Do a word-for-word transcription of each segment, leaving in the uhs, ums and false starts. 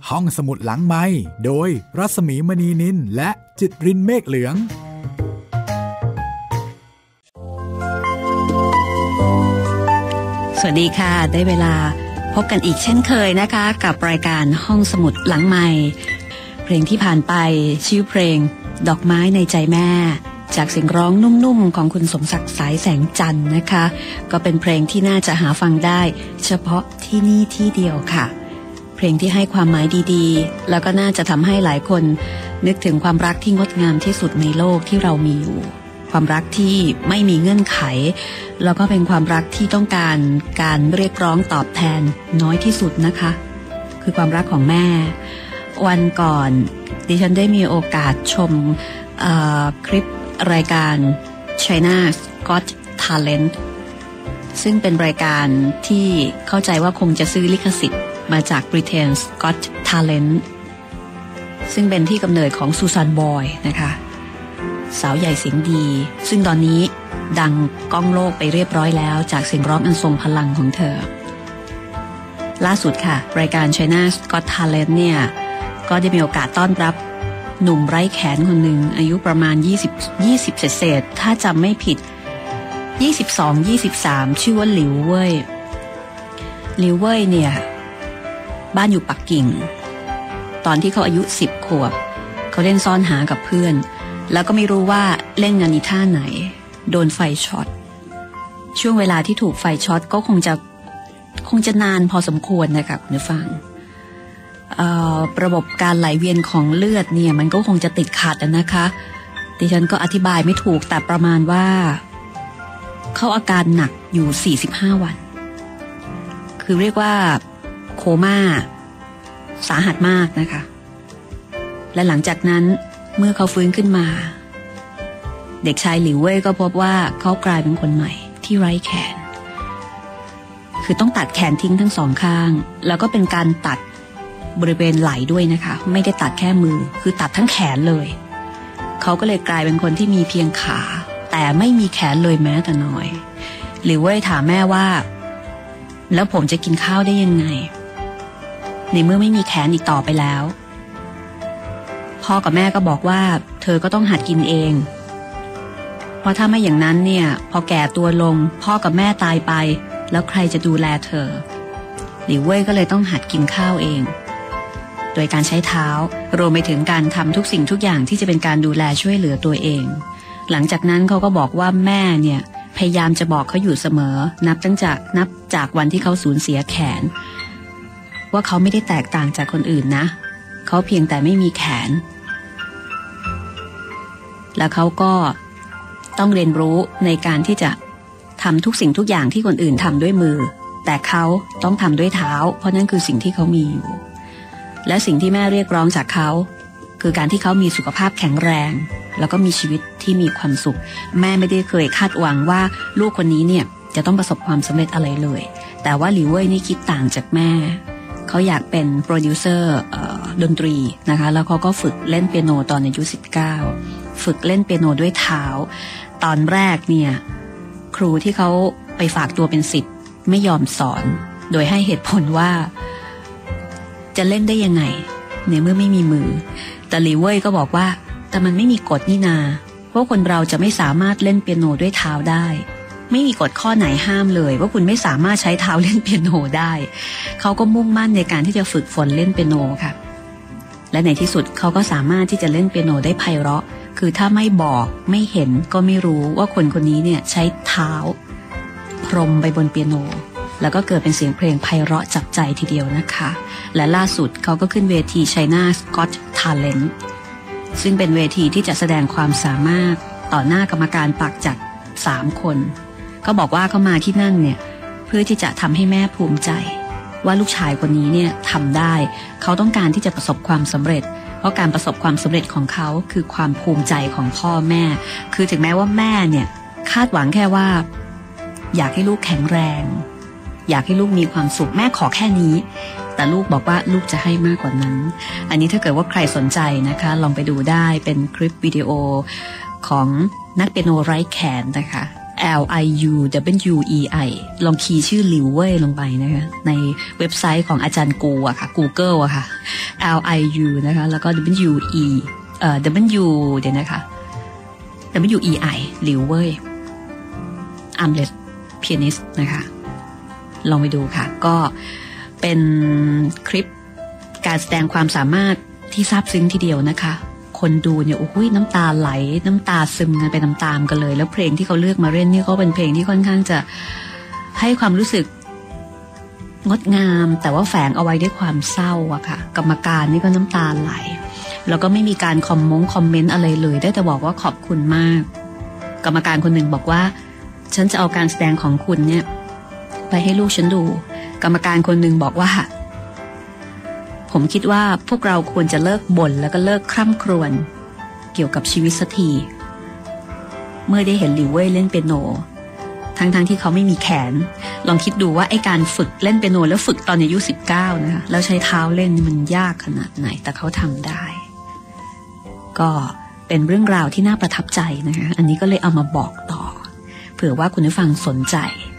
ห้องสมุดหลังไมค์โดยรัศมีมณีนินและจิตรินเมฆเหลืองสวัสดีค่ะได้เวลาพบกันอีกเช่นเคยนะคะกับรายการห้องสมุดหลังไมค์เพลงที่ผ่านไปชื่อเพลงดอกไม้ในใจแม่จากเสียงร้องนุ่มๆของคุณสมศักดิ์สายแสงจันทร์นะคะก็เป็นเพลงที่น่าจะหาฟังได้เฉพาะที่นี่ที่เดียวค่ะเพลงที่ให้ความหมายดีๆแล้วก็น่าจะทำให้หลายคนนึกถึงความรักที่งดงามที่สุดในโลกที่เรามีอยู่ความรักที่ไม่มีเงื่อนไขแล้วก็เป็นความรักที่ต้องการการเรียกร้องตอบแทนน้อยที่สุดนะคะคือความรักของแม่วันก่อนดิฉันได้มีโอกาสชมคลิปรายการ China's Got Talent ซึ่งเป็นรายการที่เข้าใจว่าคงจะซื้อลิขสิทธิ์มาจาก Britain's Got Talent ซึ่งเป็นที่กำเนิดของซูซานบอยนะคะสาวใหญ่เสียงดีซึ่งตอนนี้ดังก้องโลกไปเรียบร้อยแล้วจากเสียงร้องอันทรงพลังของเธอล่าสุดค่ะรายการ China's Got Talent เนี่ยก็ได้มีโอกาสต้อนรับหนุ่มไร้แขนคนหนึ่งอายุประมาณยี่สิบ ยี่สิบเศษๆถ้าจำไม่ผิดยี่สิบสอง ยี่สิบสามชื่อว่าหลิวเว่ยหลิวเว่ยเนี่ยบ้านอยู่ปักกิ่งตอนที่เขาอายุสิบขวบเขาเล่นซ่อนหากับเพื่อนแล้วก็ไม่รู้ว่าเล่นงานอีท่าไหนโดนไฟช็อตช่วงเวลาที่ถูกไฟช็อตก็คงจะคงจะนานพอสมควรนะคะคุณผู้ฟังระบบการไหลเวียนของเลือดเนี่ยมันก็คงจะติดขัดนะคะดิฉันก็อธิบายไม่ถูกแต่ประมาณว่าเขาอาการหนักอยู่สี่สิบห้าวันคือเรียกว่าโคม่าสาหัสมากนะคะและหลังจากนั้นเมื่อเขาฟื้นขึ้นมาเด็กชายหลิวเว่ยก็พบว่าเขากลายเป็นคนใหม่ที่ไร้แขนคือต้องตัดแขนทิ้งทั้งสองข้างแล้วก็เป็นการตัดบริเวณไหล่ด้วยนะคะไม่ได้ตัดแค่มือคือตัดทั้งแขนเลยเขาก็เลยกลายเป็นคนที่มีเพียงขาแต่ไม่มีแขนเลยแม้แต่น้อยหลิวเว่ยถามแม่ว่าแล้วผมจะกินข้าวได้ยังไงในเมื่อไม่มีแขนอีกต่อไปแล้วพ่อกับแม่ก็บอกว่าเธอก็ต้องหัดกินเองเพราะถ้าไม่อย่างนั้นเนี่ยพอแก่ตัวลงพ่อกับแม่ตายไปแล้วใครจะดูแลเธอหลิวเว่ยก็เลยต้องหัดกินข้าวเองโดยการใช้เท้ารวมไปถึงการทำทุกสิ่งทุกอย่างที่จะเป็นการดูแลช่วยเหลือตัวเองหลังจากนั้นเขาก็บอกว่าแม่เนี่ยพยายามจะบอกเขาอยู่เสมอนับตั้งจากนับจากวันที่เขาสูญเสียแขนว่าเขาไม่ได้แตกต่างจากคนอื่นนะเขาเพียงแต่ไม่มีแขนแล้วเขาก็ต้องเรียนรู้ในการที่จะทำทุกสิ่งทุกอย่างที่คนอื่นทำด้วยมือแต่เขาต้องทำด้วยเท้าเพราะนั่นคือสิ่งที่เขามีอยู่และสิ่งที่แม่เรียกร้องจากเขาคือการที่เขามีสุขภาพแข็งแรงแล้วก็มีชีวิตที่มีความสุขแม่ไม่ได้เคยคาดหวังว่าลูกคนนี้เนี่ยจะต้องประสบความสำเร็จอะไรเลยแต่ว่าหลิวเว่ยนี่คิดต่างจากแม่เขาอยากเป็นโปรดิวเซอร์ดนตรีนะคะแล้วเขาก็ฝึกเล่นเปียโนตอนอายุสิบเก้าฝึกเล่นเปียโนด้วยเท้าตอนแรกเนี่ยครูที่เขาไปฝากตัวเป็นศิษย์ไม่ยอมสอนโดยให้เหตุผลว่าจะเล่นได้ยังไงในเมื่อไม่มีมือแต่หลิวเว่ยก็บอกว่าแต่มันไม่มีกฎนี่นาเพราะคนเราจะไม่สามารถเล่นเปียโนด้วยเท้าได้ไม่มีกฎข้อไหนห้ามเลยว่าคุณไม่สามารถใช้เท้าเล่นเปียโนได้เขาก็มุ่งมั่นในการที่จะฝึกฝนเล่นเปียโนค่ะและในที่สุดเขาก็สามารถที่จะเล่นเปียโนได้ไพเราะคือถ้าไม่บอกไม่เห็นก็ไม่รู้ว่าคนคนนี้เนี่ยใช้เท้าพรมไปบนเปียโนแล้วก็เกิดเป็นเสียงเพลงไพเราะจับใจทีเดียวนะคะและล่าสุดเขาก็ขึ้นเวที China's Got Talent ซึ่งเป็นเวทีที่จะแสดงความสามารถต่อหน้ากรรมการปักจัดสามคนก็บอกว่าเขามาที่นั่นเนี่ยเพื่อที่จะทำให้แม่ภูมิใจว่าลูกชายคนนี้เนี่ยทำได้เขาต้องการที่จะประสบความสำเร็จเพราะการประสบความสำเร็จของเขาคือความภูมิใจของพ่อแม่คือถึงแม้ว่าแม่เนี่ยคาดหวังแค่ว่าอยากให้ลูกแข็งแรงอยากให้ลูกมีความสุขแม่ขอแค่นี้แต่ลูกบอกว่าลูกจะให้มากกว่านั้นอันนี้ถ้าเกิดว่าใครสนใจนะคะลองไปดูได้เป็นคลิปวิดีโอของนักเปียโนไร้แขนนะคะ L I U W E I ลองคีย์ชื่อหลิวเว่ยลงไปนะคะในเว็บไซต์ของอาจารย์กูอะค่ะ Google อะค่ะ L I U นะคะแล้วก็ W E เอ่อ W เดี๋ยวนะคะ W E I หลิวเว่ย Armless Pianist นะคะลองไปดูค่ะก็เป็นคลิปการแสดงความสามารถที่ซาบซึ้งทีเดียวนะคะคนดูเนี่ยโอ้โหน้ำตาไหลน้ำตาซึมกันไปตามๆกันเลยแล้วเพลงที่เขาเลือกมาเล่นนี่ก็เป็นเพลงที่ค่อนข้างจะให้ความรู้สึกงดงามแต่ว่าแฝงเอาไว้ด้วยความเศร้าอะค่ะกรรมการนี่ก็น้ำตาไหลแล้วก็ไม่มีการคอมมงคอมเมนต์อะไรเลยได้แต่บอกว่าขอบคุณมากกรรมการคนหนึ่งบอกว่าฉันจะเอาการแสดงของคุณเนี่ยไปให้ลูกฉันดูกรรมการคนหนึ่งบอกว่าผมคิดว่าพวกเราควรจะเลิกบ่นแล้วก็เลิกคร่ำครวญเกี่ยวกับชีวิตสักทีเมื่อได้เห็นหลิวเว่ยเล่นเปียโนทั้งๆ ท, ที่เขาไม่มีแขนลองคิดดูว่าไอ้การฝึกเล่นเปียโนแล้วฝึกตอนอายุสิบเก้านะคะแล้วใช้เท้าเล่นมันยากขนาดไหนแต่เขาทำได้ก็เป็นเรื่องราวที่น่าประทับใจนะคะอันนี้ก็เลยเอามาบอกต่อเผื่อว่าคุณผู้ฟังสนใจ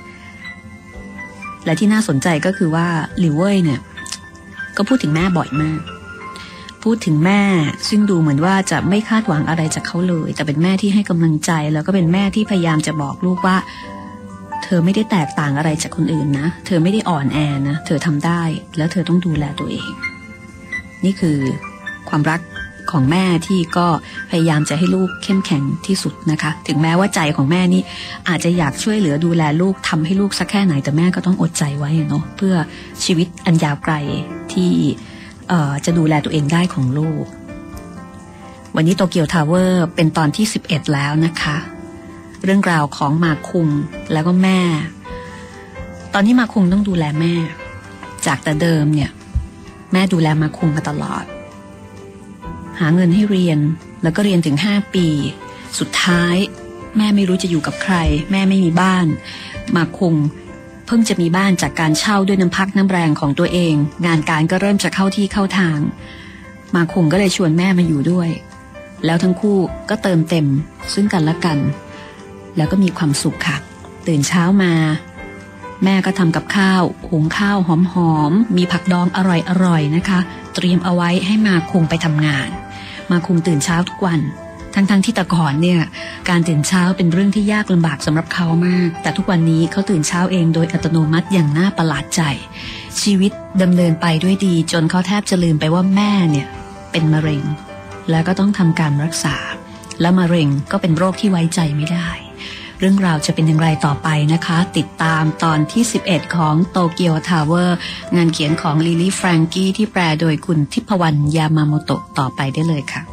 และที่น่าสนใจก็คือว่าหลิวเว่ยเนี่ยก็พูดถึงแม่บ่อยมากพูดถึงแม่ซึ่งดูเหมือนว่าจะไม่คาดหวังอะไรจากเขาเลยแต่เป็นแม่ที่ให้กำลังใจแล้วก็เป็นแม่ที่พยายามจะบอกลูกว่าเธอไม่ได้แตกต่างอะไรจากคนอื่นนะเธอไม่ได้อ่อนแอนะเธอทำได้แล้วเธอต้องดูแลตัวเองนี่คือความรักของแม่ที่ก็พยายามจะให้ลูกเข้มแข็งที่สุดนะคะถึงแม้ว่าใจของแม่นี่อาจจะอยากช่วยเหลือดูแลลูกทำให้ลูกสักแค่ไหนแต่แม่ก็ต้องอดใจไว้เนาะเพื่อชีวิตอันยาวไกลที่เอ่อจะดูแลตัวเองได้ของลูกวันนี้โตเกียวทาวเวอร์เป็นตอนที่สิบเอ็ดแล้วนะคะเรื่องราวของมาคุงแล้วก็แม่ตอนนี้มาคุงต้องดูแลแม่จากแต่เดิมเนี่ยแม่ดูแลมาคุงมาตลอดหาเงินให้เรียนแล้วก็เรียนถึงห้าปีสุดท้ายแม่ไม่รู้จะอยู่กับใครแม่ไม่มีบ้านมาคุงเพิ่งจะมีบ้านจากการเช่าด้วยน้ำพักน้ำแรงของตัวเองงานการก็เริ่มจะเข้าที่เข้าทางมาคุงก็เลยชวนแม่มาอยู่ด้วยแล้วทั้งคู่ก็เติมเต็มซึ่งกันและกันแล้วก็มีความสุขค่ะตื่นเช้ามาแม่ก็ทำกับข้าวหุงข้าวหอมๆมีผักดองอร่อยๆนะคะเตรียมเอาไว้ให้มาคุงไปทำงานมาคุงตื่นเช้าทุกวันทั้งๆ ท, ที่แต่ก่อนเนี่ยการตื่นเช้าเป็นเรื่องที่ยากลำบากสำหรับเขามากแต่ทุกวันนี้เขาตื่นเช้าเองโดยอัตโนมัติอย่างน่าประหลาดใจชีวิตดำเนินไปด้วยดีจนเขาแทบจะลืมไปว่าแม่เนี่ยเป็นมะเร็งแล้วก็ต้องทำการรักษาและมะเร็งก็เป็นโรคที่ไว้ใจไม่ได้เรื่องราวจะเป็นอย่างไรต่อไปนะคะติดตามตอนที่สิบเอ็ดของโตเกียวทาวเวอร์งานเขียนของลิลี่แฟรงกี้ที่แปลโดยคุณทิพวรรณยามาโมโตะต่อไปได้เลยค่ะ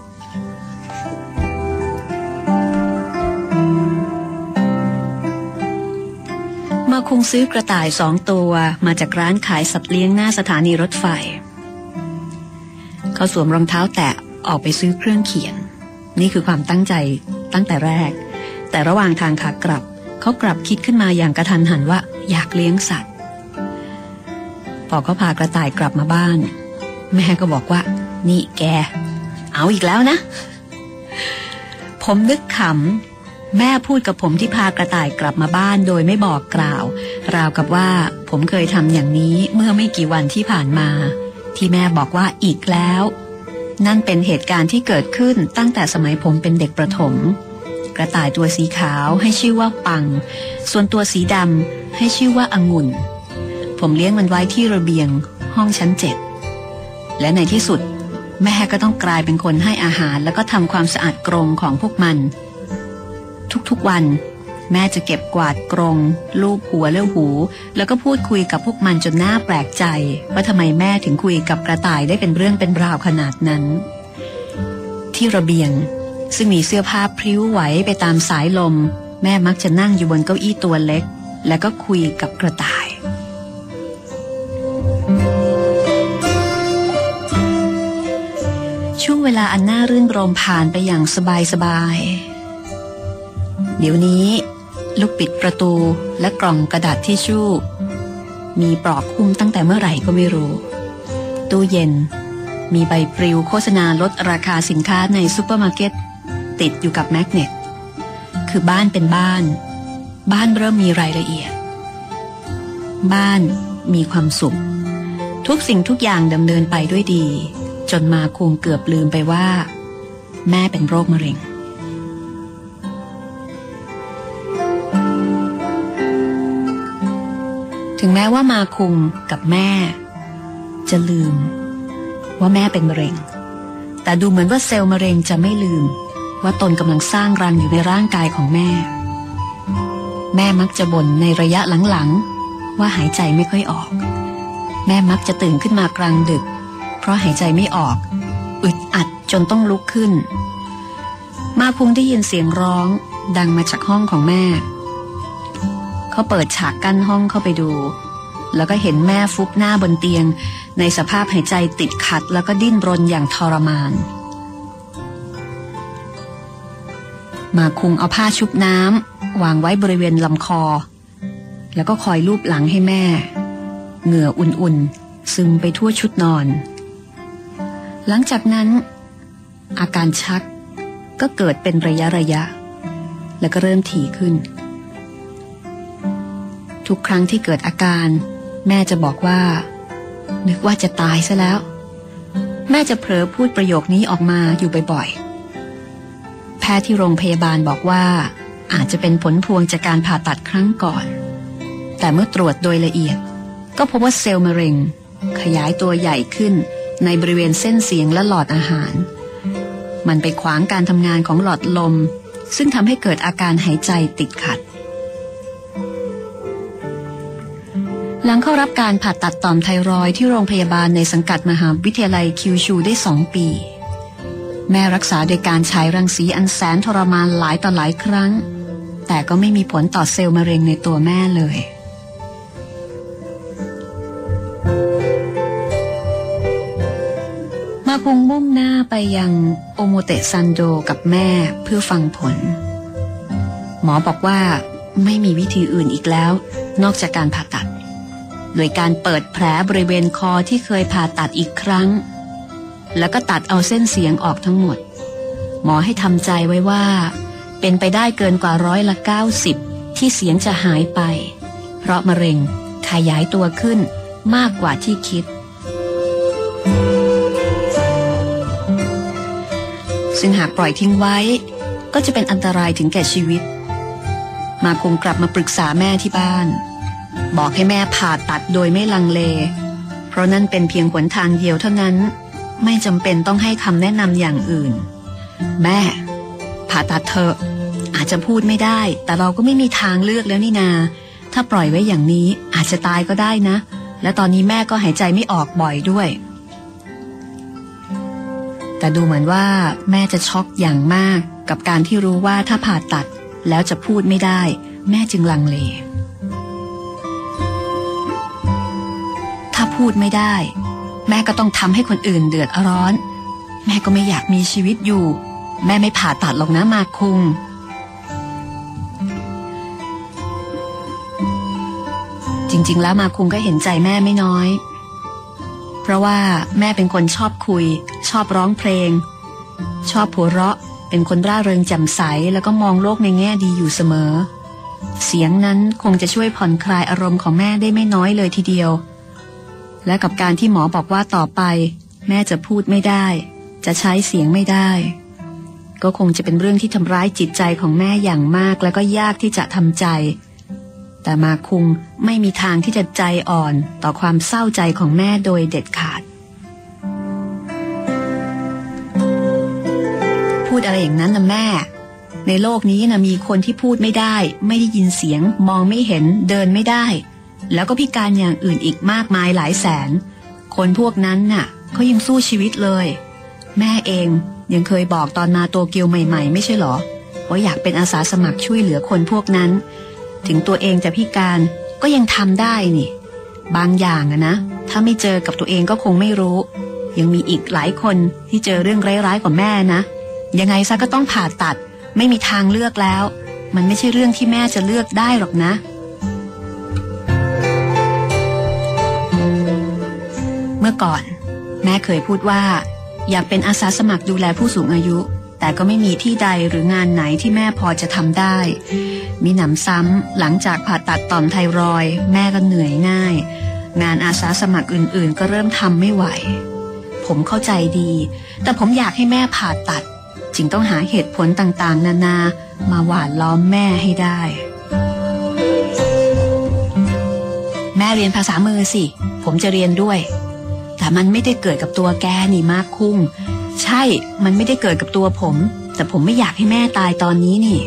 มาคงซื้อกระต่ายสองตัวมาจากร้านขายสัตว์เลี้ยงหน้าสถานีรถไฟเขาสวมรองเท้าแตะออกไปซื้อเครื่องเขียนนี่คือความตั้งใจตั้งแต่แรกแต่ระหว่างทางขากลับเขากลับคิดขึ้นมาอย่างกระทันหันว่าอยากเลี้ยงสัตว์พอเขาพากระต่ายกลับมาบ้านแม่ก็บอกว่านี่แกเอาอีกแล้วนะผมนึกขำแม่พูดกับผมที่พากระต่ายกลับมาบ้านโดยไม่บอกกล่าวราวกับว่าผมเคยทำอย่างนี้เมื่อไม่กี่วันที่ผ่านมาที่แม่บอกว่าอีกแล้วนั่นเป็นเหตุการณ์ที่เกิดขึ้นตั้งแต่สมัยผมเป็นเด็กประถมกระต่ายตัวสีขาวให้ชื่อว่าปังส่วนตัวสีดำให้ชื่อว่าองุ่นผมเลี้ยงมันไว้ที่ระเบียงห้องชั้นเจ็ดและในที่สุดแม่ก็ต้องกลายเป็นคนให้อาหารแล้วก็ทำความสะอาดกรงของพวกมันทุกๆวันแม่จะเก็บกวาดกรงลูบหัวเลี้ยวหูแล้วก็พูดคุยกับพวกมันจนน่าแปลกใจว่าทำไมแม่ถึงคุยกับกระต่ายได้เป็นเรื่องเป็นราวขนาดนั้นที่ระเบียงซึ่งมีเสื้อผ้าพลิ้วไหวไปตามสายลมแม่มักจะนั่งอยู่บนเก้าอี้ตัวเล็กแล้วก็คุยกับกระต่ายช่วงเวลาอันน่ารื่นรมผ่านไปอย่างสบายๆเดี๋ยวนี้ลูกปิดประตูและกล่องกระดาษทิชชู่มีปลอกหุ้มตั้งแต่เมื่อไหร่ก็ไม่รู้ตู้เย็นมีใบปลิวโฆษณาลดราคาสินค้าในซุปเปอร์มาร์เก็ตติดอยู่กับแมกเนตคือบ้านเป็นบ้านบ้านเริ่มมีรายละเอียดบ้านมีความสุขทุกสิ่งทุกอย่างดำเนินไปด้วยดีจนมาคงเกือบลืมไปว่าแม่เป็นโรคมะเร็งถึงแม้ว่ามาคุงกับแม่จะลืมว่าแม่เป็นมะเร็งแต่ดูเหมือนว่าเซลล์มะเร็งจะไม่ลืมว่าตนกำลังสร้างรังอยู่ในร่างกายของแม่แม่มักจะบ่นในระยะหลังๆว่าหายใจไม่ค่อยออกแม่มักจะตื่นขึ้นมากลางดึกเพราะหายใจไม่ออกอึดอัดจนต้องลุกขึ้นมาคุงได้ยินเสียงร้องดังมาจากห้องของแม่เขาเปิดฉากกั้นห้องเข้าไปดูแล้วก็เห็นแม่ฟุบหน้าบนเตียงในสภาพหายใจติดขัดแล้วก็ดิ้นรนอย่างทรมานมาคุงเอาผ้าชุบน้ำวางไว้บริเวณลำคอแล้วก็คอยลูบหลังให้แม่เหงื่ออุ่นๆซึมไปทั่วชุดนอนหลังจากนั้นอาการชักก็เกิดเป็นระยะระยะแล้วก็เริ่มถี่ขึ้นทุกครั้งที่เกิดอาการแม่จะบอกว่านึกว่าจะตายซะแล้วแม่จะเผลอพูดประโยคนี้ออกมาอยู่บ่อยๆแพทย์ที่โรงพยาบาลบอกว่าอาจจะเป็นผลพวงจากการผ่าตัดครั้งก่อนแต่เมื่อตรวจโดยละเอียดก็พบว่าเซลล์มะเร็งขยายตัวใหญ่ขึ้นในบริเวณเส้นเสียงและหลอดอาหารมันไปขวางการทำงานของหลอดลมซึ่งทำให้เกิดอาการหายใจติดขัดหลังเข้ารับการผ่าตัดต่อมไทรอยด์ที่โรงพยาบาลในสังกัดมหาวิทยาลัยคิวชูได้สองปีแม่รักษาโดยการฉายรังสีอันแสนทรมานหลายต่อหลายครั้งแต่ก็ไม่มีผลต่อเซลล์มะเร็งในตัวแม่เลยมาคุงมุ่งหน้าไปยังโอโมเตซันโดกับแม่เพื่อฟังผลหมอบอกว่าไม่มีวิธีอื่นอีกแล้วนอกจากการผ่าตัดโดยการเปิดแผลบริเวณคอที่เคยผ่าตัดอีกครั้งแล้วก็ตัดเอาเส้นเสียงออกทั้งหมดหมอให้ทำใจไว้ว่าเป็นไปได้เกินกว่าร้อยละเก้าสิบที่เสียงจะหายไปเพราะมะเร็งขยายตัวขึ้นมากกว่าที่คิดซึ่งหากปล่อยทิ้งไว้ก็จะเป็นอันตรายถึงแก่ชีวิตมาคงกลับมาปรึกษาแม่ที่บ้านบอกให้แม่ผ่าตัดโดยไม่ลังเลเพราะนั่นเป็นเพียงหนทางเดียวเท่านั้นไม่จำเป็นต้องให้คำแนะนำอย่างอื่นแม่ผ่าตัดเถอะอาจจะพูดไม่ได้แต่เราก็ไม่มีทางเลือกแล้วนี่นาถ้าปล่อยไว้อย่างนี้อาจจะตายก็ได้นะและตอนนี้แม่ก็หายใจไม่ออกบ่อยด้วยแต่ดูเหมือนว่าแม่จะช็อกอย่างมากกับการที่รู้ว่าถ้าผ่าตัดแล้วจะพูดไม่ได้แม่จึงลังเลถ้าพูดไม่ได้แม่ก็ต้องทำให้คนอื่นเดือดร้อนแม่ก็ไม่อยากมีชีวิตอยู่แม่ไม่ผ่าตัดหรอกนะมาคุงจริงๆแล้วมาคุงก็เห็นใจแม่ไม่น้อยเพราะว่าแม่เป็นคนชอบคุยชอบร้องเพลงชอบหัวเราะเป็นคนร่าเริงแจ่มใสแล้วก็มองโลกในแง่ดีอยู่เสมอเสียงนั้นคงจะช่วยผ่อนคลายอารมณ์ของแม่ได้ไม่น้อยเลยทีเดียวและกับการที่หมอบอกว่าต่อไปแม่จะพูดไม่ได้จะใช้เสียงไม่ได้ก็คงจะเป็นเรื่องที่ทำร้ายจิตใจของแม่อย่างมากแล้วก็ยากที่จะทำใจแต่มาคุงไม่มีทางที่จะใจอ่อนต่อความเศร้าใจของแม่โดยเด็ดขาดพูดอะไรอย่างนั้นนะแม่ในโลกนี้นะมีคนที่พูดไม่ได้ไม่ได้ยินเสียงมองไม่เห็นเดินไม่ได้แล้วก็พิการอย่างอื่นอีกมากมายหลายแสนคนพวกนั้นน่ะเขายังสู้ชีวิตเลยแม่เองยังเคยบอกตอนมาโตเกียวใหม่ๆไม่ใช่หรอว่าอยากเป็นอาสาสมัครช่วยเหลือคนพวกนั้นถึงตัวเองจะพิการก็ยังทำได้นี่บางอย่างอะนะถ้าไม่เจอกับตัวเองก็คงไม่รู้ยังมีอีกหลายคนที่เจอเรื่องร้ายๆกว่าแม่นะยังไงซะก็ต้องผ่าตัดไม่มีทางเลือกแล้วมันไม่ใช่เรื่องที่แม่จะเลือกได้หรอกนะเมื่อก่อนแม่เคยพูดว่าอยากเป็นอาสาสมัครดูแลผู้สูงอายุแต่ก็ไม่มีที่ใดหรืองานไหนที่แม่พอจะทำได้มีหนำซ้ำหลังจากผ่าตัดต่อมไทรอยด์แม่ก็เหนื่อยง่ายงานอาสาสมัครอื่นๆก็เริ่มทำไม่ไหวผมเข้าใจดีแต่ผมอยากให้แม่ผ่าตัดจึงต้องหาเหตุผลต่างๆนานามาหว่านล้อมแม่ให้ได้แม่เรียนภาษามือสิผมจะเรียนด้วยแต่มันไม่ได้เกิดกับตัวแกนี่มากคุ้งใช่มันไม่ได้เกิดกับตัวผมแต่ผมไม่อยากให้แม่ตายตอนนี้นี่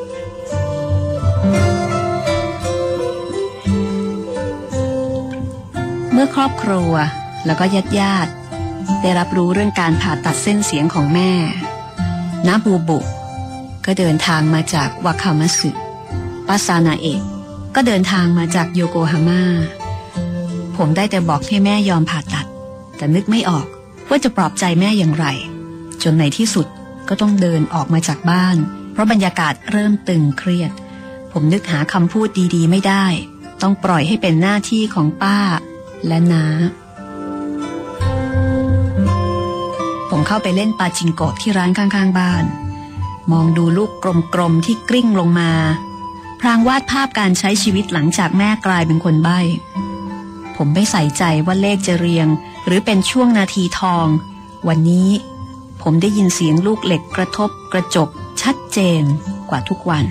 เมื่อครอบครัวแล้วก็ญาติญาติได้รับรู้เรื่องการผ่าตัดเส้นเสียงของแม่น้าบูบุก็เดินทางมาจากวาคามัสึป้าซานาเอะก็เดินทางมาจากโยโกฮาม่าผมได้แต่บอกให้แม่ยอมผ่าตัดแต่นึกไม่ออกว่าจะปลอบใจแม่อย่างไรจนในที่สุดก็ต้องเดินออกมาจากบ้านเพราะบรรยากาศเริ่มตึงเครียดผมนึกหาคำพูดดีๆไม่ได้ต้องปล่อยให้เป็นหน้าที่ของป้าและน้าผมเข้าไปเล่นปาจิงโกะที่ร้านข้างๆบ้านมองดูลูกกลมๆที่กลิ้งลงมาพลางวาดภาพการใช้ชีวิตหลังจากแม่กลายเป็นคนใบ้ผมไม่ใส่ใจว่าเลขจะเรียงหรือเป็นช่วงนาทีทองวันนี้ผมได้ยินเสียงลูกเหล็กกระทบกระจกชัดเจนกว่าทุกวัน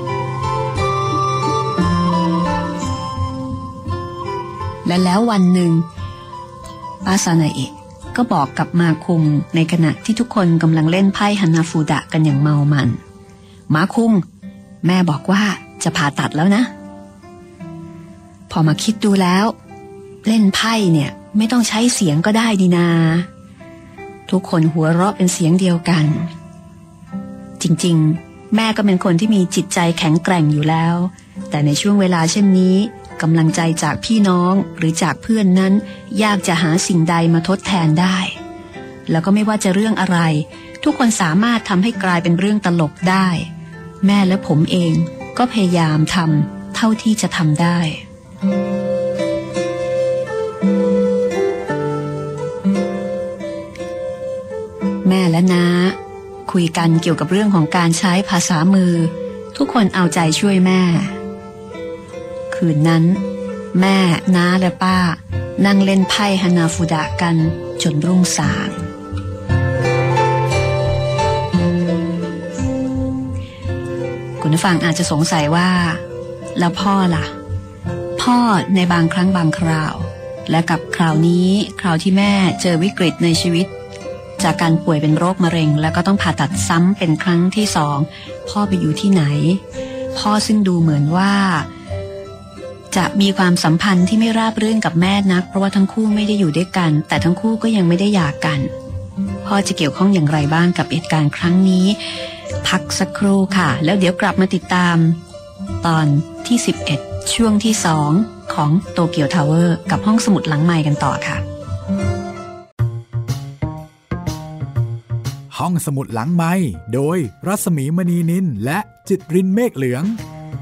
และแล้ววันหนึ่งป้าซานาเอะก็บอกกับมาคุงในขณะที่ทุกคนกำลังเล่นไพ่ฮานาฟูดะกันอย่างเมามันมาคุงแม่บอกว่าจะผ่าตัดแล้วนะพอมาคิดดูแล้วเล่นไพ่เนี่ยไม่ต้องใช้เสียงก็ได้ดีนาทุกคนหัวเราะเป็นเสียงเดียวกันจริงๆแม่ก็เป็นคนที่มีจิตใจแข็งแกร่งอยู่แล้วแต่ในช่วงเวลาเช่นนี้กำลังใจจากพี่น้องหรือจากเพื่อนนั้นยากจะหาสิ่งใดมาทดแทนได้แล้วก็ไม่ว่าจะเรื่องอะไรทุกคนสามารถทำให้กลายเป็นเรื่องตลกได้แม่และผมเองก็พยายามทำเท่าที่จะทำได้แม่และน้าคุยกันเกี่ยวกับเรื่องของการใช้ภาษามือทุกคนเอาใจช่วยแม่คืนนั้นแม่น้าและป้านั่งเล่นไพ่ฮานาฟูดะกันจนรุ่งสางคุณผู้ฟังอาจจะสงสัยว่าแล้วพ่อล่ะพ่อในบางครั้งบางคราวและกับคราวนี้คราวที่แม่เจอวิกฤตในชีวิตจากการป่วยเป็นโรคมะเร็งแล้วก็ต้องผ่าตัดซ้ำเป็นครั้งที่สองพ่อไปอยู่ที่ไหนพ่อซึ่งดูเหมือนว่าจะมีความสัมพันธ์ที่ไม่ราบรื่นกับแม่นักเพราะว่าทั้งคู่ไม่ได้อยู่ด้วยกันแต่ทั้งคู่ก็ยังไม่ได้หย่ากันพ่อจะเกี่ยวข้องอย่างไรบ้างกับเหตุการณ์ครั้งนี้พักสักครู่ค่ะแล้วเดี๋ยวกลับมาติดตามตอนที่สิบเอ็ดช่วงที่สองของโตเกียวทาวเวอร์กับห้องสมุดหลังไมค์กันต่อค่ะห้องสมุดหลังไมค์โดยรัศมีมณีนินและจิตรินเมฆเหลือง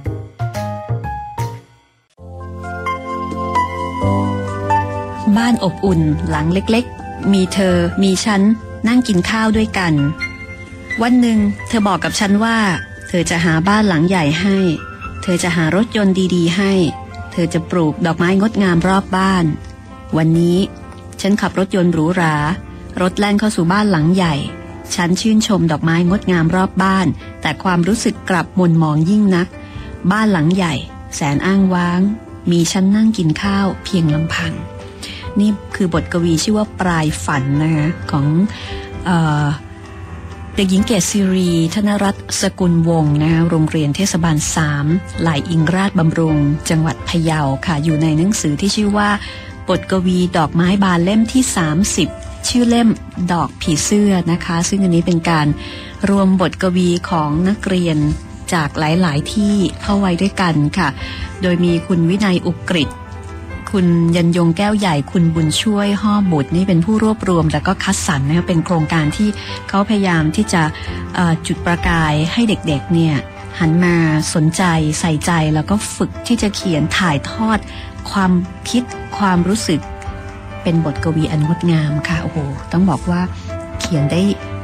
บ้านอบอุ่นหลังเล็กๆมีเธอมีฉันนั่งกินข้าวด้วยกันวันหนึ่งเธอบอกกับฉันว่าเธอจะหาบ้านหลังใหญ่ให้เธอจะหารถยนต์ดีๆให้เธอจะปลูกดอกไม้งดงามรอบบ้านวันนี้ฉันขับรถยนต์หรูหรารถแล่นเข้าสู่บ้านหลังใหญ่ฉันชื่นชมดอกไม้งดงามรอบบ้านแต่ความรู้สึกกลับหม่นหมองยิ่งนักบ้านหลังใหญ่แสนอ้างว้างมีฉันนั่งกินข้าวเพียงลำพังนี่คือบทกวีชื่อว่าปลายฝันนะคะของเอ่อเด็กหญิงเกศศิรีธนรัตน์สกุลวงศ์นะคะโรงเรียนเทศบาลสามหลายอิงราชบำรุงจังหวัดพะเยาค่ะอยู่ในหนังสือที่ชื่อว่าบทกวีดอกไม้บานเล่มที่สามสิบชื่อเล่มดอกผีเสื้อนะคะซึ่งอันนี้เป็นการรวมบทกวีของนักเรียนจากหลายๆที่เข้าไว้ด้วยกันค่ะโดยมีคุณวินัยอุกฤษคุณยันยงแก้วใหญ่คุณบุญช่วยห่อบุตรนี่เป็นผู้รวบรวมแล้วก็คัดสรรนะคะเป็นโครงการที่เขาพยายามที่จะจุดประกายให้เด็กๆเนี่ยหันมาสนใจใส่ใจแล้วก็ฝึกที่จะเขียนถ่ายทอดความคิดความรู้สึกเป็นบทกวีอันงดงามค่ะโอ้โหต้องบอกว่าเขียนได้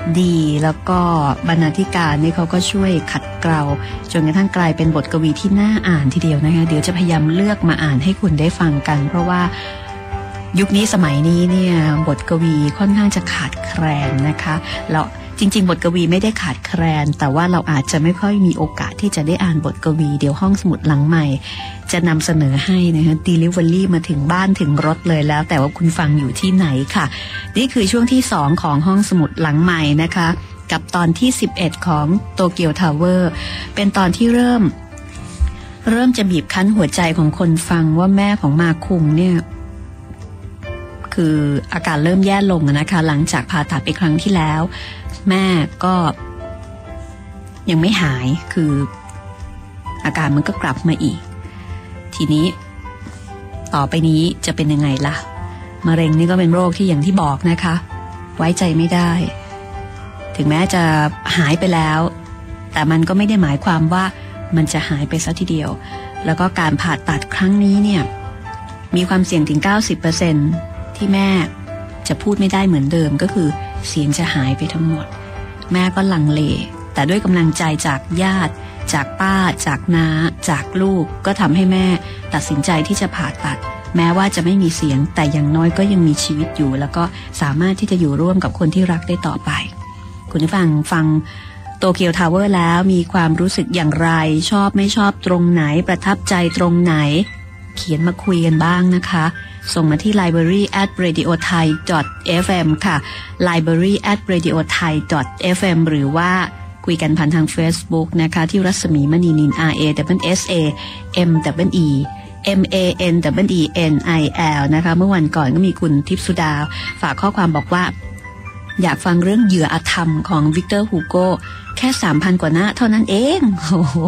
ดีแล้วก็บรรณาธิการนี่เขาก็ช่วยขัดเกลาจนกระทั่งกลายเป็นบทกวีที่น่าอ่านทีเดียวนะคะเดี๋ยวจะพยายามเลือกมาอ่านให้คุณได้ฟังกันเพราะว่ายุคนี้สมัยนี้เนี่ยบทกวีค่อนข้างจะขาดแคลนนะคะแล้วจริงๆบทกวีไม่ได้ขาดแคลนแต่ว่าเราอาจจะไม่ค่อยมีโอกาสที่จะได้อ่านบทกวีเดี๋ยวห้องสมุดหลังใหม่จะนำเสนอให้นะคะ Delivery มาถึงบ้านถึงรถเลยแล้วแต่ว่าคุณฟังอยู่ที่ไหนค่ะนี่คือช่วงที่สองของห้องสมุดหลังใหม่นะคะกับตอนที่สิบเอ็ดของโตเกียวทาวเวอร์เป็นตอนที่เริ่มเริ่มจะบีบคั้นหัวใจของคนฟังว่าแม่ของมาคุงเนี่ยคืออาการเริ่มแย่ลงนะคะหลังจากผ่าตัดไปครั้งที่แล้วแม่ก็ยังไม่หายคืออาการมันก็กลับมาอีกทีนี้ต่อไปนี้จะเป็นยังไงล่ะมะเร็งนี่ก็เป็นโรคที่อย่างที่บอกนะคะไว้ใจไม่ได้ถึงแม้จะหายไปแล้วแต่มันก็ไม่ได้หมายความว่ามันจะหายไปซะทีเดียวแล้วก็การผ่าตัดครั้งนี้เนี่ยมีความเสี่ยงถึง เก้าสิบเปอร์เซ็นต์ ที่แม่จะพูดไม่ได้เหมือนเดิมก็คือเสียงจะหายไปทั้งหมดแม่ก็ลังเลแต่ด้วยกำลังใจจากญาติจากป้าจากน้าจากลูกก็ทำให้แม่ตัดสินใจที่จะผ่าตัดแม้ว่าจะไม่มีเสียงแต่อย่างน้อยก็ยังมีชีวิตอยู่แล้วก็สามารถที่จะอยู่ร่วมกับคนที่รักได้ต่อไปคุณผู้ฟังฟังโตเกียวทาวเวอร์แล้วมีความรู้สึกอย่างไรชอบไม่ชอบตรงไหนประทับใจตรงไหนเขียนมาคุยกันบ้างนะคะส่งมาที่ ไลบรารี แอท เรดิโอไทย ดอท เอฟ เอ็ม ค่ะ ไลบรารี แอท เรดิโอไทย ดอท เอฟ เอ็ม หรือว่าคุยกันผ่านทาง Facebook นะคะที่รัศมีมณีนิน R A S S A M E E M A N E E N I L นะคะเมื่อวันก่อนก็มีคุณทิพสุดาฝากข้อความบอกว่าอยากฟังเรื่องเหยื่ออาธรรมของวิกเตอร์ฮูโก้แค่ สามพัน กว่าหน้าเท่านั้นเองโอ้โห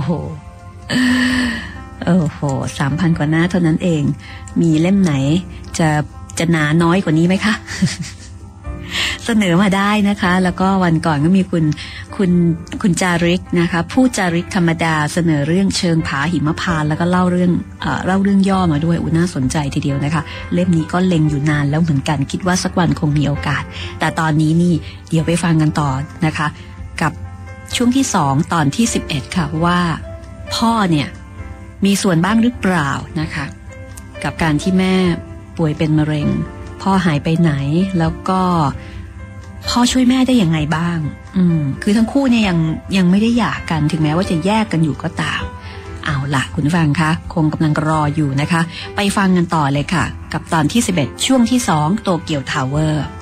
โอ้โห สามพัน กว่าหน้าเท่านั้นเองมีเล่มไหนจะจะหนาน้อยกว่านี้ไหมคะ เสนอมาได้นะคะแล้วก็วันก่อนก็มีคุณคุณคุณจาริกนะคะผู้จาริกธรรมดาเสนอเรื่องเชิงผาหิมพานต์แล้วก็เล่าเรื่องเอ่อเล่าเรื่องย่อมาด้วยอุน่าสนใจทีเดียวนะคะเล่มนี้ก็เล็งอยู่นานแล้วเหมือนกันคิดว่าสักวันคงมีโอกาสแต่ตอนนี้นี่เดี๋ยวไปฟังกันต่อนะคะกับช่วงที่สองตอนที่สิบเอ็ดค่ะว่าพ่อเนี่ยมีส่วนบ้างหรือเปล่านะคะกับการที่แม่ป่วยเป็นมะเร็งพ่อหายไปไหนแล้วก็พ่อช่วยแม่ได้ยังไงบ้างอืมคือทั้งคู่เนี่ยยังยังไม่ได้หย่ากันถึงแม้ว่าจะแยกกันอยู่ก็ตามเอาล่ะคุณฟังคะคงกำลังรออยู่นะคะไปฟังกันต่อเลยค่ะกับตอนที่สิบเอ็ดช่วงที่สองโตเกียวทาวเวอร์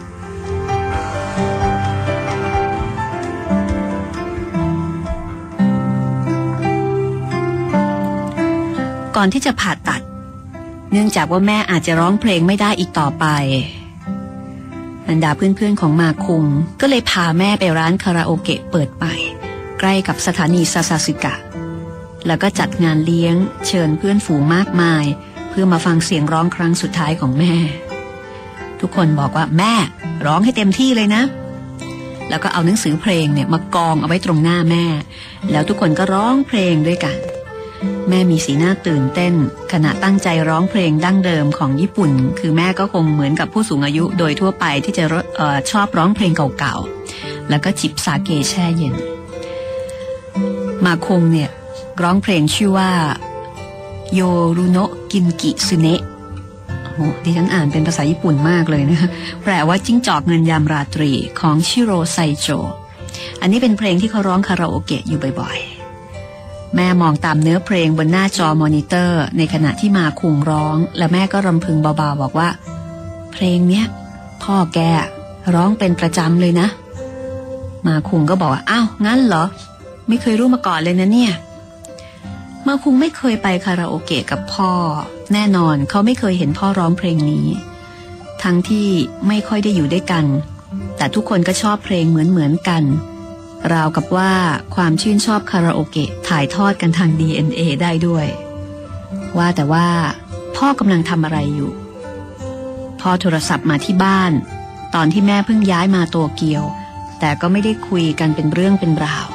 ก่อนที่จะผ่าตัดเนื่องจากว่าแม่อาจจะร้องเพลงไม่ได้อีกต่อไปบรรดาเพื่อนๆของมาคุงก็เลยพาแม่ไปร้านคาราโอเกะเปิดใหม่ใกล้กับสถานีซาซาสึกะแล้วก็จัดงานเลี้ยงเชิญเพื่อนฝูงมากมายเพื่อมาฟังเสียงร้องครั้งสุดท้ายของแม่ทุกคนบอกว่าแม่ร้องให้เต็มที่เลยนะแล้วก็เอาหนังสือเพลงเนี่ยมากองเอาไว้ตรงหน้าแม่แล้วทุกคนก็ร้องเพลงด้วยกันแม่มีสีหน้าตื่นเต้นขณะตั้งใจร้องเพลงดั้งเดิมของญี่ปุ่นคือแม่ก็คงเหมือนกับผู้สูงอายุโดยทั่วไปที่จะเอ่อชอบร้องเพลงเก่าๆแล้วก็จิบซาเกแช่เย็นมาคงเนี่ยร้องเพลงชื่อว่าโยรุโนะกินกิซึเนะโอ้ดิฉันอ่านเป็นภาษาญี่ปุ่นมากเลยนะแปลว่าจิ้งจอกเงินยามราตรีของชิโร่ไซโจอันนี้เป็นเพลงที่เขาร้องคาราโอเกะอยู่บ่อยๆแม่มองตามเนื้อเพลงบนหน้าจอมอนิเตอร์ในขณะที่มาคุงร้องและแม่ก็รำพึงเบาๆบอกว่าเพลงเนี้ยพ่อแกร้องเป็นประจำเลยนะมาคุงก็บอกว่าอ้าวงั้นเหรอไม่เคยรู้มาก่อนเลยนะเนี่ยมาคุงไม่เคยไปคาราโอเกะกับพ่อแน่นอนเขาไม่เคยเห็นพ่อร้องเพลงนี้ทั้งที่ไม่ค่อยได้อยู่ด้วยกันแต่ทุกคนก็ชอบเพลงเหมือนๆกันราวกับว่าความชื่นชอบคาราโอเกะถ่ายทอดกันทาง ดี เอ็น เอ ได้ด้วยว่าแต่ว่าพ่อกำลังทำอะไรอยู่พ่อโทรศัพท์มาที่บ้านตอนที่แม่เพิ่งย้ายมาโตเกียวแต่ก็ไม่ได้คุยกันเป็นเรื่องเป็นราว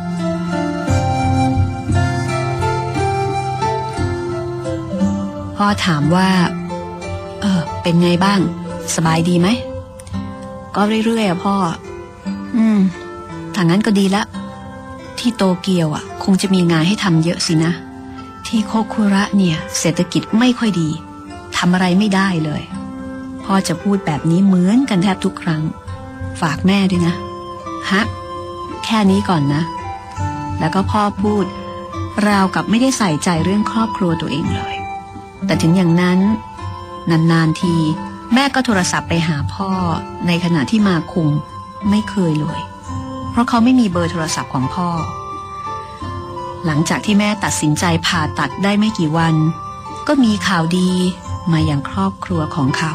พ่อถามว่าเออเป็นไงบ้างสบายดีไหมก็เรื่อยๆอะพ่ออืมถ้างั้นก็ดีละที่โตเกียวอ่ะคงจะมีงานให้ทำเยอะสินะที่โคคุระเนี่ยเศรษฐกิจไม่ค่อยดีทำอะไรไม่ได้เลยพ่อจะพูดแบบนี้เหมือนกันแทบทุกครั้งฝากแม่ด้วยนะฮะแค่นี้ก่อนนะแล้วก็พ่อพูดราวกับไม่ได้ใส่ใจเรื่องครอบครัวตัวเองเลยแต่ถึงอย่างนั้นนานๆทีแม่ก็โทรศัพท์ไปหาพ่อในขณะที่มาคุงไม่เคยเลยเพราะเขาไม่มีเบอร์โทรศัพท์ของพ่อหลังจากที่แม่ตัดสินใจผ่าตัดได้ไม่กี่วันก็มีข่าวดีมาอย่างครอบครัวของเขา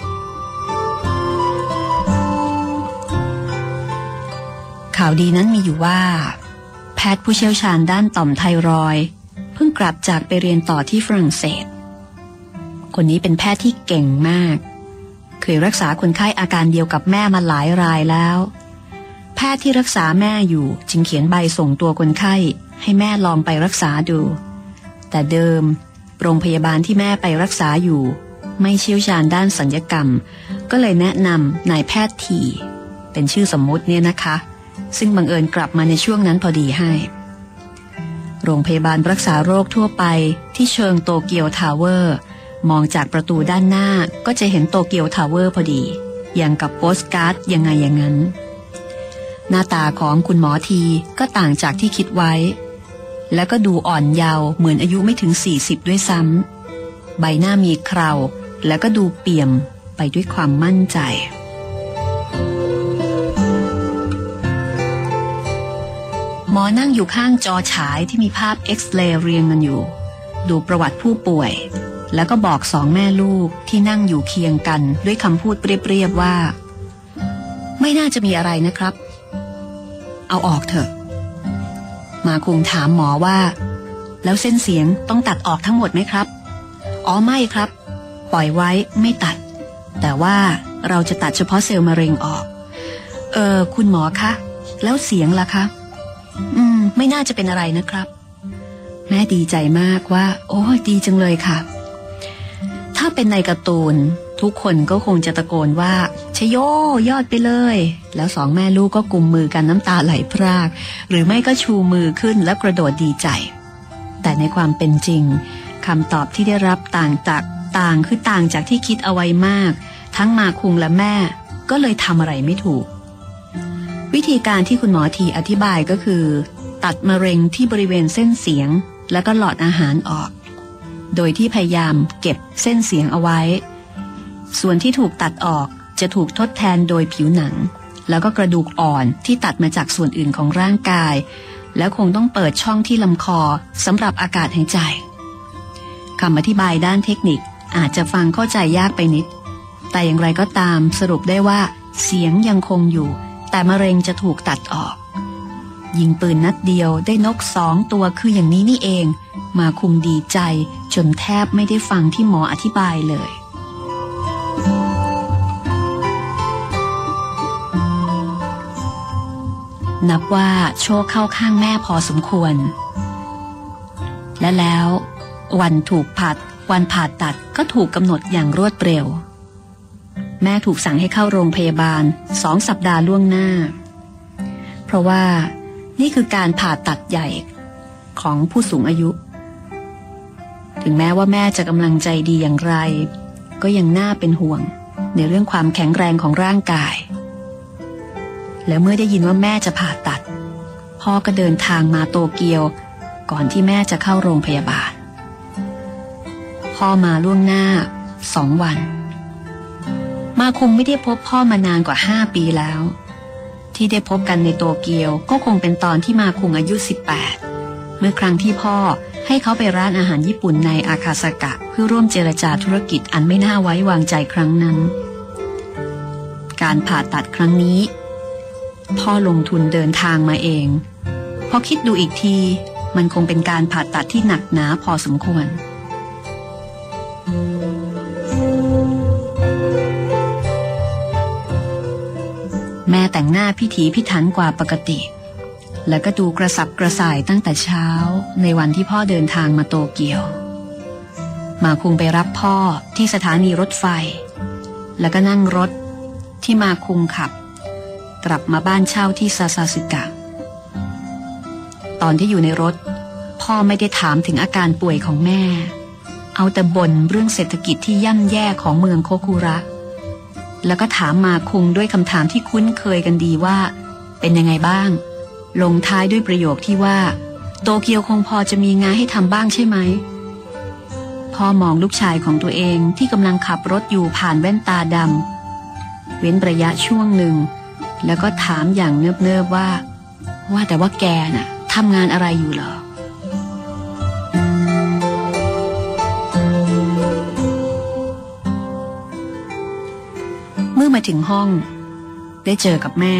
ข่าวดีนั้นมีอยู่ว่าแพทย์ผู้เชี่ยวชาญด้านต่อมไทรอยด์เพิ่งกลับจากไปเรียนต่อที่ฝรั่งเศสคนนี้เป็นแพทย์ที่เก่งมากเคยรักษาคนไข้อาการเดียวกับแม่มาหลายรายแล้วแพทย์ที่รักษาแม่อยู่จึงเขียนใบส่งตัวคนไข้ให้แม่ลองไปรักษาดูแต่เดิมโรงพยาบาลที่แม่ไปรักษาอยู่ไม่เชี่ยวชาญด้านศัลยกรรมก็เลยแนะนำนายแพทย์ทีเป็นชื่อสมมุติเนี่ยนะคะซึ่งบังเอิญกลับมาในช่วงนั้นพอดีให้โรงพยาบาลรักษาโรคทั่วไปที่เชิงโตเกียวทาวเวอร์มองจากประตูด้านหน้าก็จะเห็นโตเกียวทาวเวอร์พอดีอย่างกับโปสการ์ดยังไงอย่างนั้นหน้าตาของคุณหมอทีก็ต่างจากที่คิดไว้แล้วก็ดูอ่อนเยาว์เหมือนอายุไม่ถึงสี่สิบด้วยซ้ำใบหน้ามีเคราแล้วก็ดูเปี่ยมไปด้วยความมั่นใจหมอนั่งอยู่ข้างจอฉายที่มีภาพเอ็กซเรย์เรียงกันอยู่ดูประวัติผู้ป่วยแล้วก็บอกสองแม่ลูกที่นั่งอยู่เคียงกันด้วยคำพูดเปรียบๆว่าไม่น่าจะมีอะไรนะครับเอาออกเถอะมาคุงถามหมอว่าแล้วเส้นเสียงต้องตัดออกทั้งหมดไหมครับอ๋อไม่ครับปล่อยไว้ไม่ตัดแต่ว่าเราจะตัดเฉพาะเซลล์มะเร็งออกเออคุณหมอคะแล้วเสียงล่ะคะอืมไม่น่าจะเป็นอะไรนะครับแม่ดีใจมากว่าโอ้ดีจังเลยค่ะถ้าเป็นในการ์ตูนทุกคนก็คงจะตะโกนว่าชโยยอดไปเลยแล้วสองแม่ลูกก็กุมมือกันน้ำตาไหลพรากหรือไม่ก็ชูมือขึ้นแล้วกระโดดดีใจแต่ในความเป็นจริงคำตอบที่ได้รับต่างจากต่างคือต่างจากที่คิดเอาไว้มากทั้งมาคุงและแม่ก็เลยทำอะไรไม่ถูกวิธีการที่คุณหมอทีอธิบายก็คือตัดมะเร็งที่บริเวณเส้นเสียงแล้วก็หลอดอาหารออกโดยที่พยายามเก็บเส้นเสียงเอาไว้ส่วนที่ถูกตัดออกจะถูกทดแทนโดยผิวหนังแล้วก็กระดูกอ่อนที่ตัดมาจากส่วนอื่นของร่างกายแล้วคงต้องเปิดช่องที่ลำคอสำหรับอากาศหายใจคำอธิบายด้านเทคนิคอาจจะฟังเข้าใจยากไปนิดแต่อย่างไรก็ตามสรุปได้ว่าเสียงยังคงอยู่แต่มะเร็งจะถูกตัดออกยิงปืนนัดเดียวได้นกสองตัวคืออย่างนี้นี่เองมาคุมดีใจจนแทบไม่ได้ฟังที่หมออธิบายเลยนับว่าโชคเข้าข้างแม่พอสมควรและแล้ววันถูกผ่าวันผ่าตัดก็ถูกกำหนดอย่างรวดเร็วแม่ถูกสั่งให้เข้าโรงพยาบาลสองสัปดาห์ล่วงหน้าเพราะว่านี่คือการผ่าตัดใหญ่ของผู้สูงอายุถึงแม้ว่าแม่จะกำลังใจดีอย่างไรก็ยังน่าเป็นห่วงในเรื่องความแข็งแรงของร่างกายแล้วเมื่อได้ยินว่าแม่จะผ่าตัดพ่อก็เดินทางมาโตเกียวก่อนที่แม่จะเข้าโรงพยาบาลพ่อมาล่วงหน้าสองวันมาคุงไม่ได้พบพ่อมานานกว่าห้าปีแล้วที่ได้พบกันในโตเกียวก็คงเป็นตอนที่มาคุงอายุสิบแปดเมื่อครั้งที่พ่อให้เขาไปร้านอาหารญี่ปุ่นในอาคาซากะเพื่อร่วมเจรจาธุรกิจอันไม่น่าไว้วางใจครั้งนั้นการผ่าตัดครั้งนี้พ่อลงทุนเดินทางมาเองพอคิดดูอีกทีมันคงเป็นการผ่าตัดที่หนักหนาพอสมควรแม่แต่งหน้าพิถีพิถันกว่าปกติแล้วก็ดูกระสับกระส่ายตั้งแต่เช้าในวันที่พ่อเดินทางมาโตเกียวมาคุงไปรับพ่อที่สถานีรถไฟแล้วก็นั่งรถที่มาคุงขับกลับมาบ้านเช่าที่ซาซาสึกะตอนที่อยู่ในรถพ่อไม่ได้ถามถึงอาการป่วยของแม่เอาแต่บ่นเรื่องเศรษฐกิจที่ย่ำแย่ของเมืองโคคุระแล้วก็ถามมาคุงด้วยคำถามที่คุ้นเคยกันดีว่าเป็นยังไงบ้างลงท้ายด้วยประโยคที่ว่าโตเกียวคงพอจะมีงานให้ทำบ้างใช่ไหมพ่อมองลูกชายของตัวเองที่กำลังขับรถอยู่ผ่านแว่นตาดำเว้นระยะช่วงหนึ่งแล้วก็ถามอย่างเนิบๆว่าว่าแต่ว่าแกน่ะทำงานอะไรอยู่เหรอเมื่อมาถึงห้องได้เจอกับแม่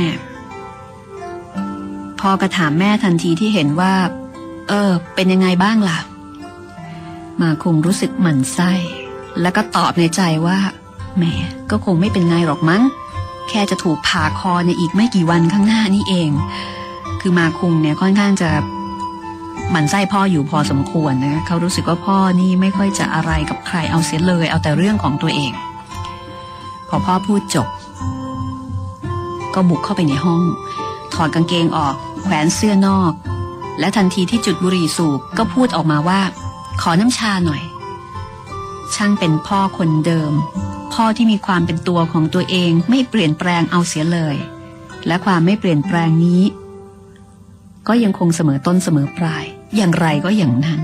พ่อก็ถามแม่ทันทีที่เห็นว่าเออเป็นยังไงบ้างล่ะมาคงรู้สึกหมั่นไส้แล้วก็ตอบในใจว่าแหมก็คงไม่เป็นไงหรอกมั้งแค่จะถูกผ่าคอในอีกไม่กี่วันข้างหน้านี่เองคือมาคุงเนี่ยค่อนข้างจะหมั่นไส้พ่ออยู่พอสมควรนะเขารู้สึกว่าพ่อนี่ไม่ค่อยจะอะไรกับใครเอาเสียเลยเอาแต่เรื่องของตัวเองพอพ่อพูดจบก็บุกเข้าไปในห้องถอดกางเกงออกแขวนเสื้อนอกและทันทีที่จุดบุหรี่สูบก็พูดออกมาว่าขอน้ำชาหน่อยช่างเป็นพ่อคนเดิมพ่อที่มีความเป็นตัวของตัวเองไม่เปลี่ยนแปลงเอาเสียเลยและความไม่เปลี่ยนแปลงนี้ก็ยังคงเสมอต้นเสมอปลายอย่างไรก็อย่างนั้น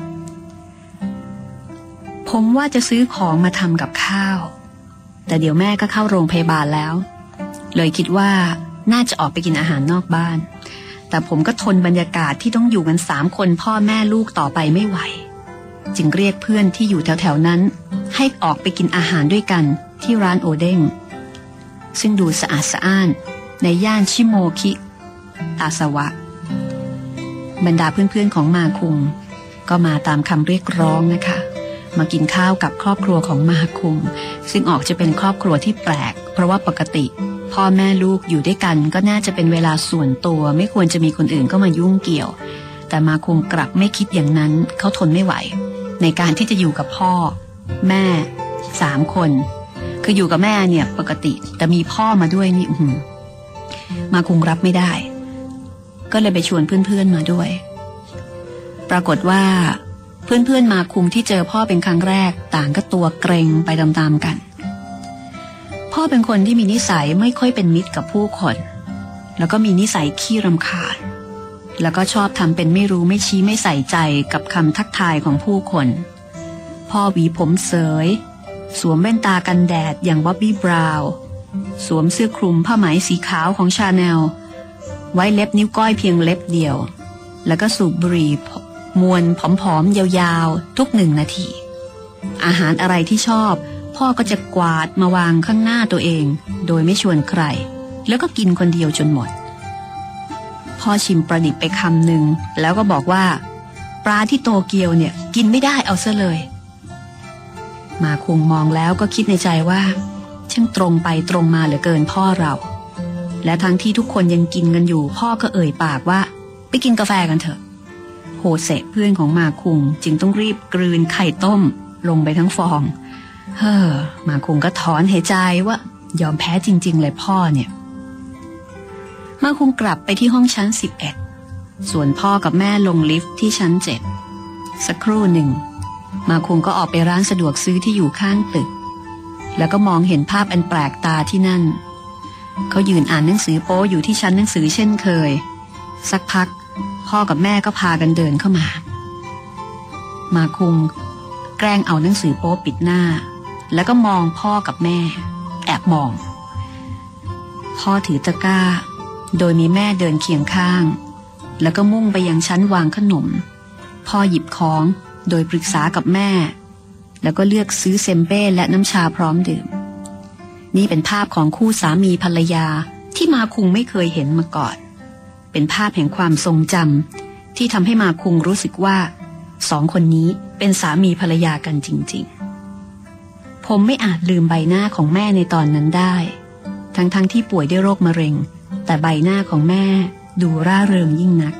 ผมว่าจะซื้อของมาทำกับข้าวแต่เดี๋ยวแม่ก็เข้าโรงพยาบาลแล้วเลยคิดว่าน่าจะออกไปกินอาหารนอกบ้านแต่ผมก็ทนบรรยากาศที่ต้องอยู่กันสามคนพ่อแม่ลูกต่อไปไม่ไหวจึงเรียกเพื่อนที่อยู่แถวๆนั้นให้ออกไปกินอาหารด้วยกันที่ร้านโอเด้งซึ่งดูสะอาดสะอ้านในย่านชิโมคิตาสวะบรรดาเพื่อนๆของมาคุงก็มาตามคำเรียกร้องนะคะมากินข้าวกับครอบครัวของมาคุงซึ่งออกจะเป็นครอบครัวที่แปลกเพราะว่าปกติพ่อแม่ลูกอยู่ด้วยกันก็น่าจะเป็นเวลาส่วนตัวไม่ควรจะมีคนอื่นเข้ามายุ่งเกี่ยวแต่มาคุงกลับไม่คิดอย่างนั้นเขาทนไม่ไหวในการที่จะอยู่กับพ่อแม่สามคนคืออยู่กับแม่เนี่ยปกติแต่มีพ่อมาด้วยนี่มาคุงรับไม่ได้ก็เลยไปชวนเพื่อนๆมาด้วยปรากฏว่าเพื่อนๆมาคุงที่เจอพ่อเป็นครั้งแรกต่างก็ตัวเกรงไปตามๆกันพ่อเป็นคนที่มีนิสัยไม่ค่อยเป็นมิตรกับผู้คนแล้วก็มีนิสัยขี้รำคาญแล้วก็ชอบทำเป็นไม่รู้ไม่ชี้ไม่ใส่ใจกับคำทักทายของผู้คนพ่อหวีผมเสยสวมแว่นตากันแดดอย่างบ๊อบบี้บราวน์สวมเสื้อคลุมผ้าไหมสีขาวของชาแนลไว้เล็บนิ้วก้อยเพียงเล็บเดียวแล้วก็สูบบุหรี่มวนผอมๆยาวๆทุกหนึ่งนาทีอาหารอะไรที่ชอบพ่อก็จะกวาดมาวางข้างหน้าตัวเองโดยไม่ชวนใครแล้วก็กินคนเดียวจนหมดพ่อชิมปลาดิบไปคำหนึ่งแล้วก็บอกว่าปลาที่โตเกียวเนี่ยกินไม่ได้เอาซะเลยมาคุงมองแล้วก็คิดในใจว่าช่างตรงไปตรงมาเหลือเกินพ่อเราและทั้งที่ทุกคนยังกินกันอยู่พ่อก็เอ่ยปากว่าไปกินกาแฟกันเถอะโฮเซเพื่อนของมาคุงจึงต้องรีบกลืนไข่ต้มลงไปทั้งฟองเฮ้อมาคุงก็ถอนหายใจว่ายอมแพ้จริงๆเลยพ่อเนี่ยมาคุงกลับไปที่ห้องชั้นสิบเอ็ดส่วนพ่อกับแม่ลงลิฟต์ที่ชั้นเจ็ดสักครู่หนึ่งมาคุงก็ออกไปร้านสะดวกซื้อที่อยู่ข้างตึกแล้วก็มองเห็นภาพอันแปลกตาที่นั่นเขายืนอ่านหนังสือโป๊อยู่ที่ชั้นหนังสือเช่นเคยสักพักพ่อกับแม่ก็พากันเดินเข้ามามาคุงแกล้งเอาหนังสือโป๊ปิดหน้าแล้วก็มองพ่อกับแม่แอบมองพ่อถือตะกร้าโดยมีแม่เดินเคียงข้างแล้วก็มุ่งไปยังชั้นวางขนมพ่อหยิบของโดยปรึกษากับแม่แล้วก็เลือกซื้อเซมเบ้และน้ำชาพร้อมดื่มนี่เป็นภาพของคู่สามีภรรยาที่มาคุงไม่เคยเห็นมาก่อนเป็นภาพแห่งความทรงจำที่ทำให้มาคุงรู้สึกว่าสองคนนี้เป็นสามีภรรยากันจริงๆผมไม่อาจลืมใบหน้าของแม่ในตอนนั้นได้ทั้งๆ ท, ที่ป่วยด้วยโรคมะเร็งแต่ใบหน้าของแม่ดูร่าเริงยิ่งนัก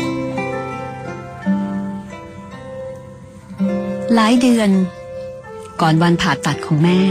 หลายเดือนก่อนวันผ่าตัดของแม่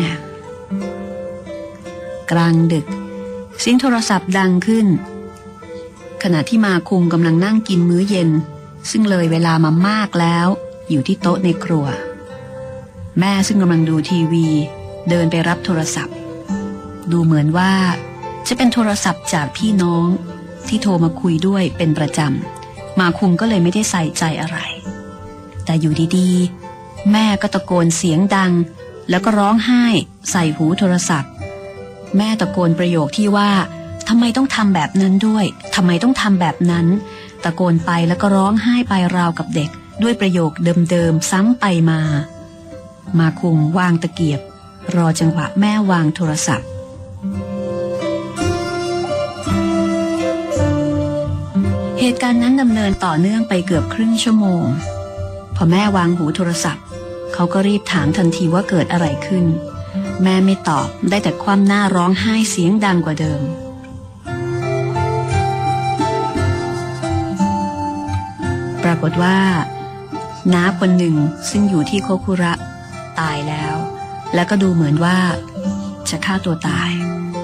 กลางดึกเสียงโทรศัพท์ดังขึ้นขณะที่มาคุงกำลังนั่งกินมื้อเย็นซึ่งเลยเวลามามากแล้วอยู่ที่โต๊ะในครัวแม่ซึ่งกำลังดูทีวีเดินไปรับโทรศัพท์ดูเหมือนว่าจะเป็นโทรศัพท์จากพี่น้องที่โทรมาคุยด้วยเป็นประจำมาคุงก็เลยไม่ได้ใส่ใจอะไรแต่อยู่ดีๆแม่ก็ตะโกนเสียงดังแล้วก็ร้องไห้ใส่หูโทรศัพท์แม่ตะโกนประโยคที่ว่าทำไมต้องทำแบบนั้นด้วยทำไมต้องทำแบบนั้นตะโกนไปแล้วก็ร้องไห้ไปราวกับเด็กด้วยประโยคเดิมๆซ้ำไปมามาคุงวางตะเกียบรอจังหวะแม่วางโทรศัพท์เหตุการณ์นั้นดำเนินต่อเนื่องไปเกือบครึ่งชั่วโมงพอแม่วางหูโทรศัพท์เขาก็รีบถามทันทีว่าเกิดอะไรขึ้นแม่ไม่ตอบได้แต่คว่ำหน้าร้องไห้เสียงดังกว่าเดิมปรากฏว่าน้าคนหนึ่งซึ่งอยู่ที่โคคุระตายแล้วแล้วก็ดูเหมือนว่าจะฆ่าตัวตาย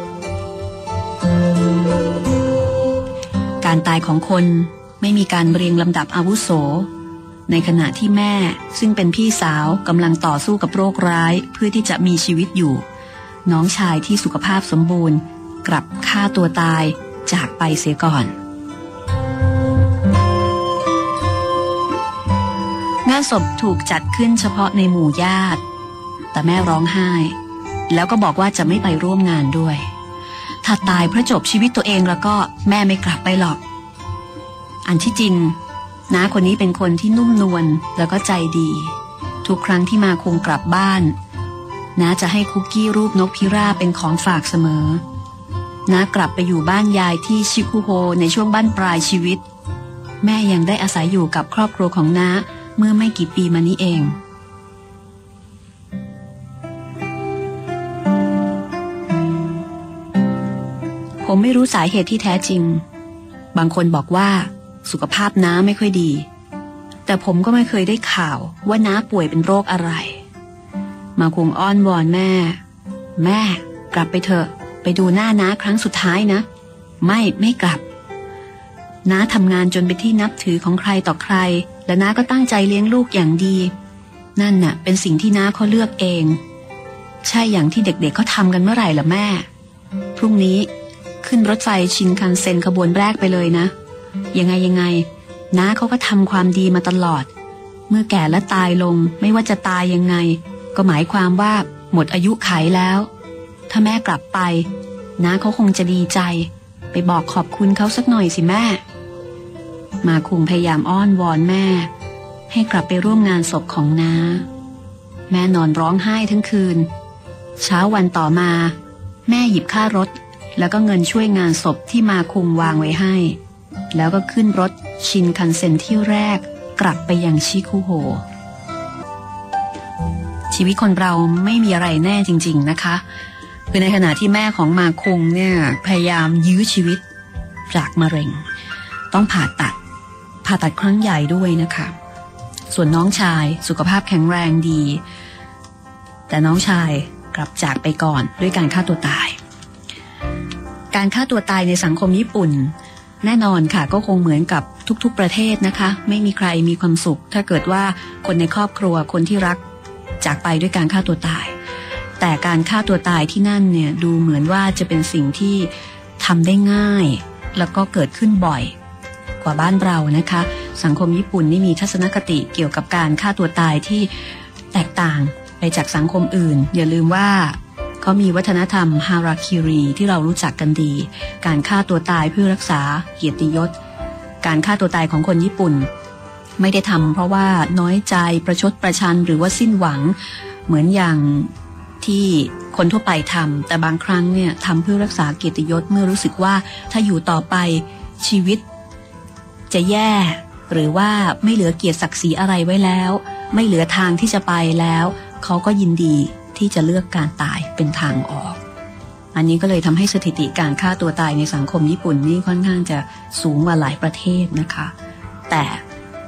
การตายของคนไม่มีการเรียงลำดับอาวุโสในขณะที่แม่ซึ่งเป็นพี่สาวกำลังต่อสู้กับโรคร้ายเพื่อที่จะมีชีวิตอยู่น้องชายที่สุขภาพสมบูรณ์กลับฆ่าตัวตายจากไปเสียก่อนงานศพถูกจัดขึ้นเฉพาะในหมู่ญาติแต่แม่ร้องไห้แล้วก็บอกว่าจะไม่ไปร่วมงานด้วยถ้าตายเพราะจบชีวิตตัวเองแล้วก็แม่ไม่กลับไปหรอกอันที่จริงน้าคนนี้เป็นคนที่นุ่มนวลแล้วก็ใจดีทุกครั้งที่มาคงกลับบ้านน้าจะให้คุกกี้รูปนกพิราบเป็นของฝากเสมอน้ากลับไปอยู่บ้านยายที่ชิคุโฮในช่วงบั้นปลายชีวิตแม่ยังได้อาศัยอยู่กับครอบครัวของน้าเมื่อไม่กี่ปีมานี้เองผมไม่รู้สาเหตุที่แท้จริงบางคนบอกว่าสุขภาพน้าไม่ค่อยดีแต่ผมก็ไม่เคยได้ข่าวว่าน้าป่วยเป็นโรคอะไรมาคงอ้อนวอนแม่แม่กลับไปเถอะไปดูหน้าน้าครั้งสุดท้ายนะไม่ไม่กลับน้าทำงานจนเป็นที่นับถือของใครต่อใครและน้าก็ตั้งใจเลี้ยงลูกอย่างดีนั่นน่ะเป็นสิ่งที่น้าเขาเลือกเองใช่อย่างที่เด็กๆ เ, เขาทำกันเมื่อไหร่ล่ะแม่พรุ่งนี้ขึ้นรถไฟชินคันเซ็นขบวนแรกไปเลยนะยังไงยังไงน้าเขาก็ทำความดีมาตลอดเมื่อแก่และตายลงไม่ว่าจะตายยังไงก็หมายความว่าหมดอายุขัยแล้วถ้าแม่กลับไปน้าเขาคงจะดีใจไปบอกขอบคุณเขาสักหน่อยสิแม่มาคุงพยายามอ้อนวอนแม่ให้กลับไปร่วมงานศพของน้าแม่นอนร้องไห้ทั้งคืนเช้าวันต่อมาแม่หยิบค่ารถแล้วก็เงินช่วยงานศพที่มาคุงวางไว้ให้แล้วก็ขึ้นรถชินคันเซ็นที่แรกกลับไปยังชิคุโฮชีวิตคนเราไม่มีอะไรแน่จริงๆนะคะคือในขณะที่แม่ของมาคุงเนี่ยพยายามยื้อชีวิตจากมะเร็งต้องผ่าตัดผ่าตัดครั้งใหญ่ด้วยนะคะส่วนน้องชายสุขภาพแข็งแรงดีแต่น้องชายกลับจากไปก่อนด้วยการฆ่าตัวตายการฆ่าตัวตายในสังคมญี่ปุ่นแน่นอนค่ะก็คงเหมือนกับทุกๆประเทศนะคะไม่มีใครมีความสุขถ้าเกิดว่าคนในครอบครัวคนที่รักจากไปด้วยการฆ่าตัวตายแต่การฆ่าตัวตายที่นั่นเนี่ยดูเหมือนว่าจะเป็นสิ่งที่ทำได้ง่ายแล้วก็เกิดขึ้นบ่อยกว่าบ้านเรานะคะสังคมญี่ปุ่นนี่มีทัศนคติเกี่ยวกับการฆ่าตัวตายที่แตกต่างไปจากสังคมอื่นอย่าลืมว่าเขามีวัฒนธรรมฮาราคิริที่เรารู้จักกันดีการฆ่าตัวตายเพื่อรักษาเกียรติยศการฆ่าตัวตายของคนญี่ปุ่นไม่ได้ทำเพราะว่าน้อยใจประชดประชันหรือว่าสิ้นหวังเหมือนอย่างที่คนทั่วไปทำแต่บางครั้งเนี่ยทำเพื่อรักษาเกียรติยศเมื่อรู้สึกว่าถ้าอยู่ต่อไปชีวิตจะแย่หรือว่าไม่เหลือเกียรติศักดิ์ศรีอะไรไว้แล้วไม่เหลือทางที่จะไปแล้วเขาก็ยินดีที่จะเลือกการตายเป็นทางออกอันนี้ก็เลยทำให้สถิติการฆ่าตัวตายในสังคมญี่ปุ่นนี่ค่อนข้างจะสูงกว่าหลายประเทศนะคะแต่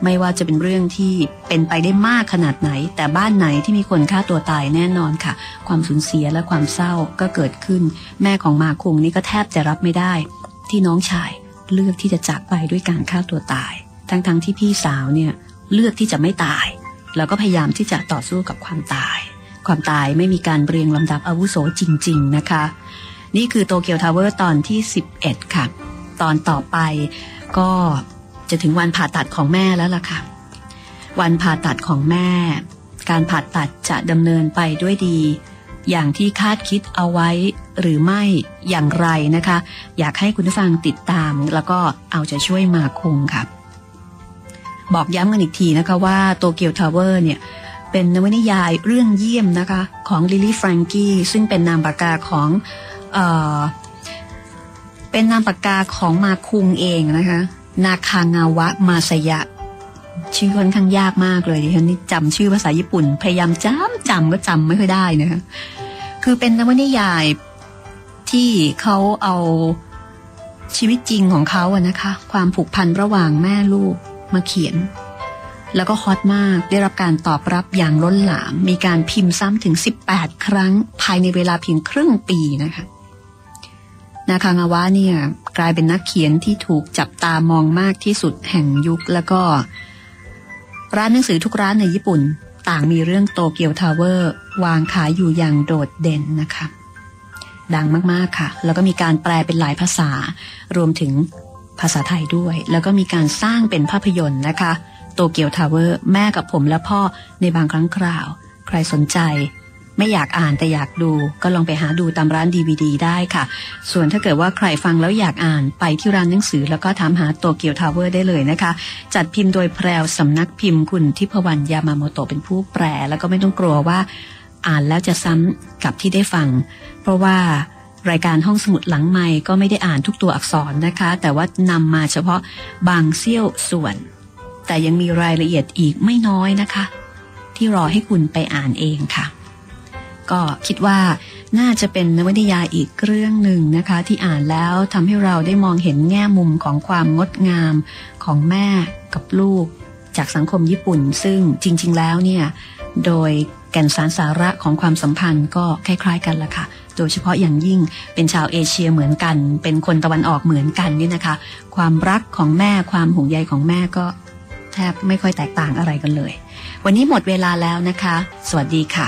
ไม่ว่าจะเป็นเรื่องที่เป็นไปได้มากขนาดไหนแต่บ้านไหนที่มีคนฆ่าตัวตายแน่นอนค่ะความสูญเสียและความเศร้าก็เกิดขึ้นแม่ของมาคุงนี่ก็แทบจะรับไม่ได้ที่น้องชายเลือกที่จะจากไปด้วยการฆ่าตัวตายทั้งๆ ท, ที่พี่สาวเนี่ยเลือกที่จะไม่ตายแล้วก็พยายามที่จะต่อสู้กับความตายความตายไม่มีการเรียงลำดับอาวุโสจริงๆนะคะนี่คือโตเกียวทาวเวอร์ตอนที่สิบเอ็ดค่ะตอนต่อไปก็จะถึงวันผ่าตัดของแม่แล้วล่ะค่ะวันผ่าตัดของแม่การผ่าตัดจะดำเนินไปด้วยดีอย่างที่คาดคิดเอาไว้หรือไม่อย่างไรนะคะอยากให้คุณผู้ฟังติดตามแล้วก็เอาใจช่วยมาคุงค่ะบอกย้ำกันอีกทีนะคะว่าโตเกียวทาวเวอร์เนี่ยเป็นนวนิยายเรื่องเยี่ยมนะคะของลิลลี่แฟรงกี้ซึ่งเป็นนามปากกาของเอ่อเป็นนามปากกาของมาคุงเองนะคะนาคางาวะมาซายะชื่อค่อนข้างยากมากเลยดิฉันนี่จำชื่อภาษาญี่ปุ่นพยายามจำจำก็จำไม่ค่อยได้นะคะคือเป็นนวนิยายที่เขาเอาชีวิตจริงของเขาอะนะคะความผูกพันระหว่างแม่ลูกมาเขียนแล้วก็ฮอตมากได้รับการตอบรับอย่างล้นหลามมีการพิมพ์ซ้ำถึงสิบแปดครั้งภายในเวลาเพียงครึ่งปีนะคะนาคางาวะเนี่ยกลายเป็นนักเขียนที่ถูกจับตามองมากที่สุดแห่งยุคแล้วก็ร้านหนังสือทุกร้านในญี่ปุ่นต่างมีเรื่องโตเกียวทาวเวอร์วางขายอยู่อย่างโดดเด่นนะคะดังมากๆค่ะแล้วก็มีการแปลเป็นหลายภาษารวมถึงภาษาไทยด้วยแล้วก็มีการสร้างเป็นภาพยนตร์นะคะโตเกียวทาวเวอร์แม่กับผมและพ่อในบางครั้งคราวใครสนใจไม่อยากอ่านแต่อยากดูก็ลองไปหาดูตามร้าน ดี วี ดี ได้ค่ะส่วนถ้าเกิดว่าใครฟังแล้วอยากอ่านไปที่ร้านหนังสือแล้วก็ถามหาโตเกียวทาวเวอร์ได้เลยนะคะจัดพิมพ์โดยแพรวสำนักพิมพ์คุณทิพวรรณยามาโมโตะเป็นผู้แปลแล้วก็ไม่ต้องกลัวว่าอ่านแล้วจะซ้ำกับที่ได้ฟังเพราะว่ารายการห้องสมุดหลังไมค์ก็ไม่ได้อ่านทุกตัวอักษรนะคะแต่ว่านำมาเฉพาะบางเสี้ยวส่วนแต่ยังมีรายละเอียดอีกไม่น้อยนะคะที่รอให้คุณไปอ่านเองค่ะก็คิดว่าน่าจะเป็นนวนิยายอีกเรื่องหนึ่งนะคะที่อ่านแล้วทำให้เราได้มองเห็นแง่มุมของความงดงามของแม่กับลูกจากสังคมญี่ปุ่นซึ่งจริงๆแล้วเนี่ยโดยแก่นสารสาระของความสัมพันธ์ก็คล้ายๆกันละค่ะโดยเฉพาะอย่างยิ่งเป็นชาวเอเชียเหมือนกันเป็นคนตะวันออกเหมือนกันนี่นะคะความรักของแม่ความห่วงใยของแม่ก็แทบไม่ค่อยแตกต่างอะไรกันเลยวันนี้หมดเวลาแล้วนะคะสวัสดีค่ะ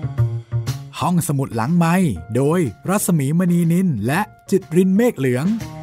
ห้องสมุดหลังไมค์โดยรัศมีมณีนินและจิตรินเมฆเหลือง